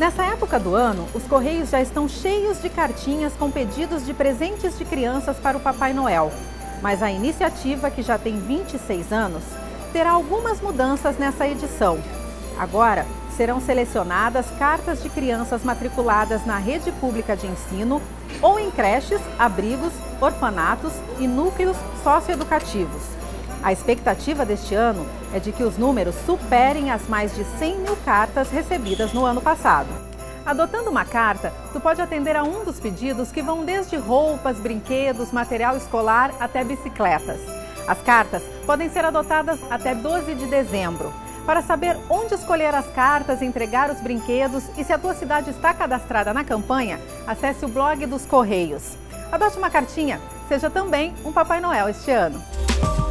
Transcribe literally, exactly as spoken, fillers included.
Nessa época do ano, os Correios já estão cheios de cartinhas com pedidos de presentes de crianças para o Papai Noel. Mas a iniciativa, que já tem vinte e seis anos, terá algumas mudanças nessa edição. Agora, serão selecionadas cartas de crianças matriculadas na rede pública de ensino ou em creches, abrigos, orfanatos e núcleos socioeducativos. A expectativa deste ano é de que os números superem as mais de cem mil cartas recebidas no ano passado. Adotando uma carta, tu pode atender a um dos pedidos que vão desde roupas, brinquedos, material escolar até bicicletas. As cartas podem ser adotadas até doze de dezembro. Para saber onde escolher as cartas, entregar os brinquedos e se a tua cidade está cadastrada na campanha, acesse o blog dos Correios. Adote uma cartinha, seja também um Papai Noel este ano.